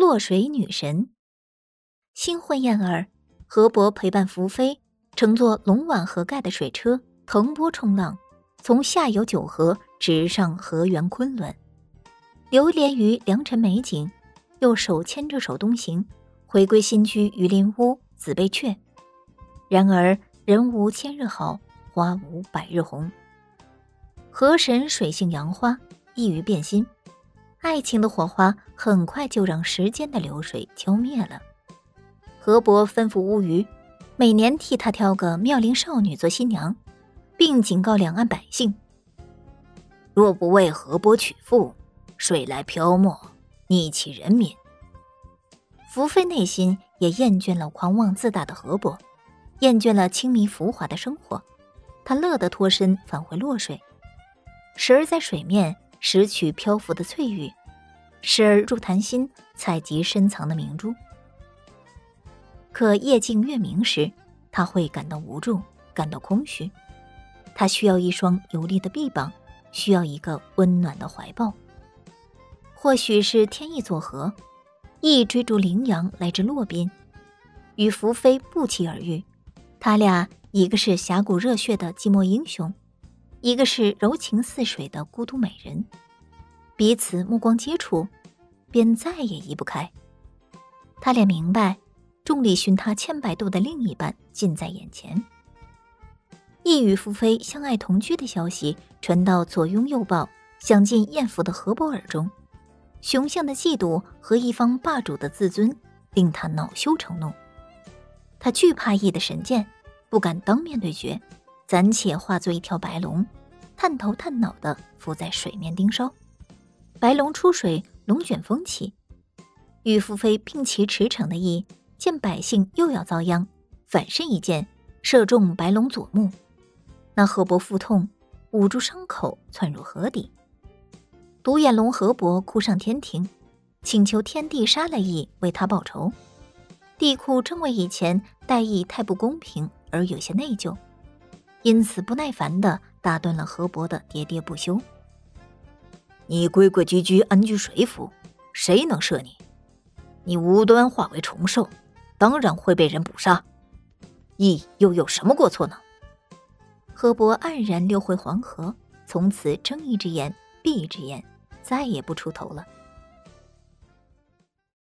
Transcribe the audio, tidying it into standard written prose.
落水女神。新婚燕尔，河伯陪伴福妃乘坐龙碗河盖的水车腾波冲浪，从下游九河直上河源昆仑，流连于良辰美景，又手牵着手东行，回归新居榆林屋紫贝阙。然而人无千日好，花无百日红。河神水性杨花，易于变心，爱情的火花很快就让时间的流水浇灭了。河伯吩咐乌鱼，每年替他挑个妙龄少女做新娘，并警告两岸百姓：若不为河伯娶妇，水来漂没，逆其人民。福妃内心也厌倦了狂妄自大的河伯，厌倦了轻迷浮华的生活，她乐得脱身返回洛水，时而在水面拾取漂浮的翠玉，时而入潭心采集深藏的明珠。可夜静月明时，他会感到无助，感到空虚。他需要一双有力的臂膀，需要一个温暖的怀抱。或许是天意作合，羿追逐羚羊来至洛宾，与福妃不期而遇。他俩一个是侠骨热血的寂寞英雄，一个是柔情似水的孤独美人，彼此目光接触，便再也移不开。他俩明白，众里寻他千百度的另一半近在眼前。羿与福妃相爱同居的消息传到左拥右抱、享尽艳福的河伯耳中，雄性的嫉妒和一方霸主的自尊令他恼羞成怒。他惧怕羿的神剑，不敢当面对决，暂且化作一条白龙，探头探脑地浮在水面盯梢。白龙出水，龙卷风起。与福妃并骑驰骋的羿见百姓又要遭殃，反身一剑射中白龙左目。那河伯腹痛，捂住伤口窜入河底。独眼龙河伯哭上天庭，请求天帝杀了羿为他报仇。帝喾正为以前待羿太不公平而有些内疚，因此不耐烦地打断了河伯的喋喋不休。你规规矩矩安居水府，谁能射你？你无端化为虫兽，当然会被人捕杀。羿又有什么过错呢？河伯黯然溜回黄河，从此睁一只眼闭一只眼，再也不出头了。